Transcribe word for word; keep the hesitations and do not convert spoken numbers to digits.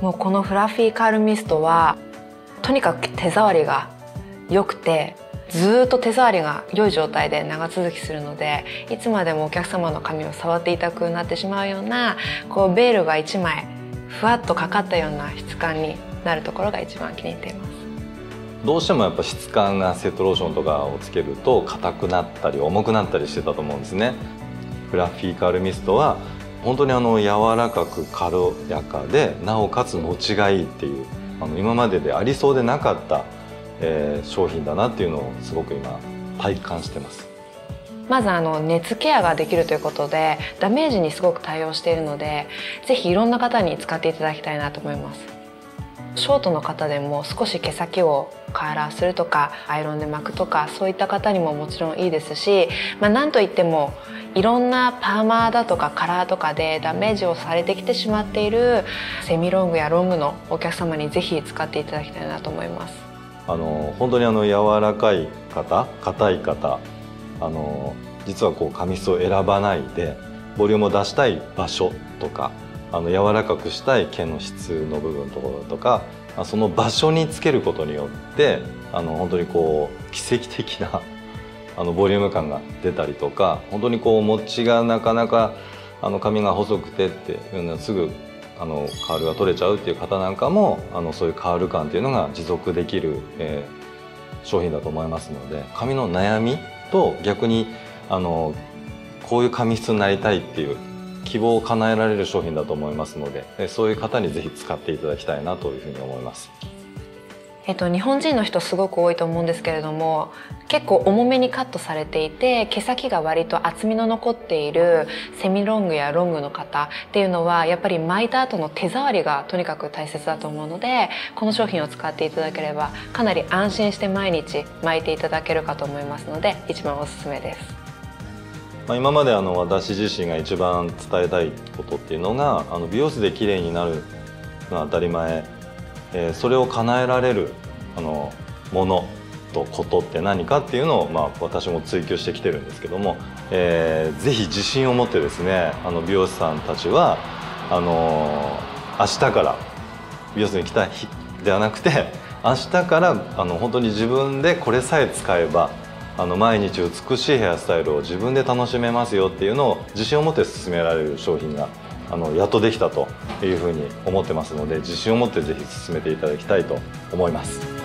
もうこのフラッフィーカールミストはとにかく手触りが良くて、ずーっと手触りが良い状態で長続きするので、いつまでもお客様の髪を触っていたくなってしまうような、こうベールがいちまいふわっとかかったような質感になるところが一番気に入っています。 どうしてもやっぱ質感がセットローションとかをつけると硬くなったり重くなったりしてたと思うんですね。フラッフィーカールミストは本当にあの柔らかく軽やかで、なおかつ持ちがいいっていう、あの今まででありそうでなかった、えー、商品だなっていうのをすごく今体感してます。 まずあの熱ケアができるということでダメージにすごく対応しているので、ぜひいろんな方に使っていただきたいなと思います。ショートの方でも少し毛先をカーラーするとかアイロンで巻くとか、そういった方にももちろんいいですし、まあ、なんといってもいろんなパーマーだとかカラーとかでダメージをされてきてしまっているセミロングやロングのお客様にぜひ使っていただきたいなと思います。 あの本当にあの柔らかい方、硬い方、あの実はこう髪質を選ばないでボリュームを出したい場所とか、あの柔らかくしたい毛の質の部分のところとか、その場所につけることによってあの本当にこう奇跡的なあのボリューム感が出たりとか、本当にこう持ちがなかなかあの髪が細くてっていうのはすぐあのカールが取れちゃうっていう方なんかも、あのそういうカール感っていうのが持続できる、えー、商品だと思いますので、髪の悩みと逆にあのこういう髪質になりたいっていう希望を叶えられる商品だと思いますので、そういう方にぜひ使っていただきたいなというふうに思います。 えっと、日本人の人すごく多いと思うんですけれども、結構重めにカットされていて毛先が割と厚みの残っているセミロングやロングの方っていうのは、やっぱり巻いた後の手触りがとにかく大切だと思うので、この商品を使っていただければかなり安心して毎日巻いていただけるかと思いますので、一番おすすめです。 まあ今まであの私自身が一番伝えたいことっていうのが、あの美容室で綺麗になるのは当たり前、えー、それを叶えられるあのものとことって何かっていうのを、まあ、私も追求してきてるんですけども、えー、ぜひ自信を持ってですね、あの美容師さんたちはあの明日から美容室に来た日ではなくて、明日からあの本当に自分でこれさえ使えばあの毎日美しいヘアスタイルを自分で楽しめますよっていうのを自信を持って勧められる商品があのやっとできたというふうに思ってますので、自信を持ってぜひ進めていただきたいと思います。